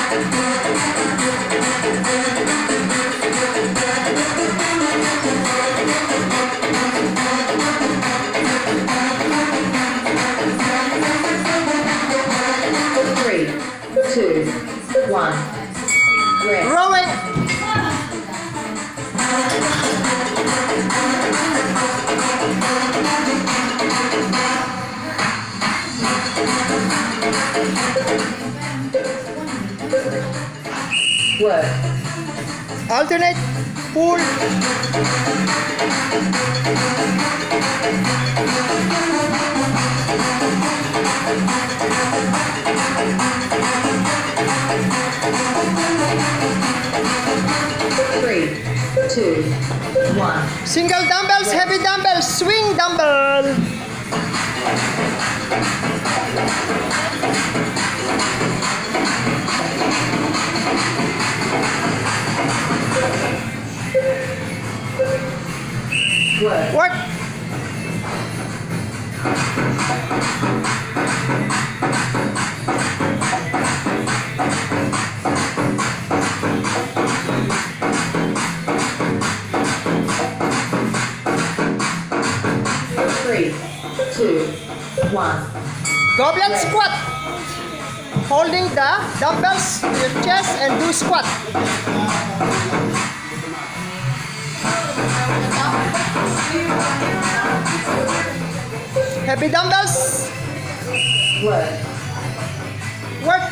Rowing. Work. Alternate. Pull. Three, two, one. Single dumbbells, heavy dumbbells, swing dumbbell. Work. Work. Three, two, one. Goblet squat. Holding the dumbbells to your chest and do squat. Heavy dumbbells. Work. Work.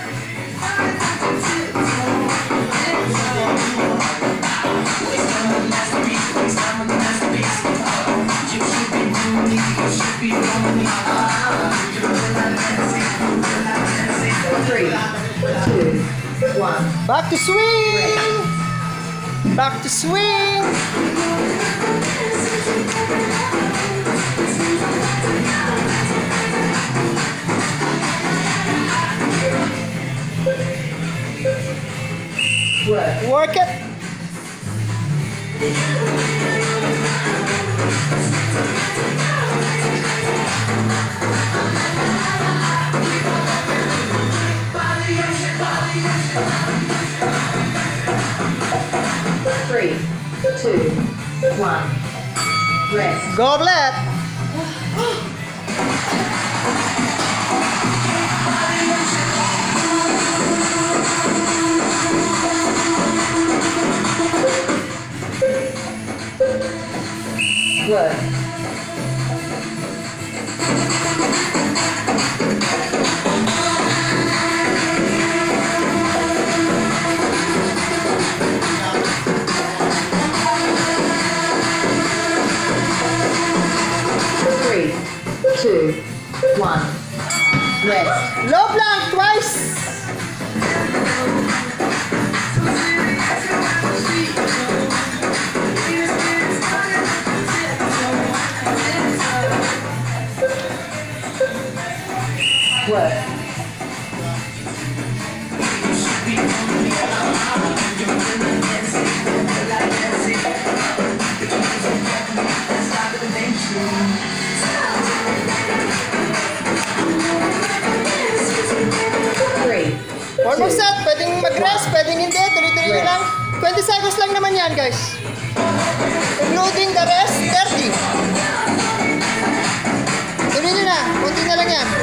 Three, two, one. Back to swing. Back to swing. Work. Work it. Three, two, one. Rest. Goblet. Work. Three, two, one. Rest. Low plank twice. Work. Three. One more set. Pwedeng mag-rest, pwedeng hindi. Tuloy-tuloy nyo lang. 20 seconds lang naman yan, guys. Including the rest, 30. Tuloy nyo na. Kunti na lang yan.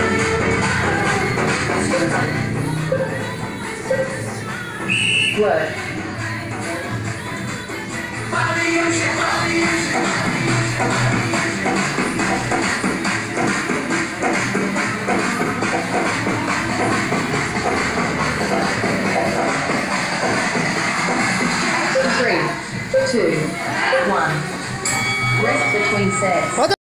Work. Three, two, one. Rest between sets.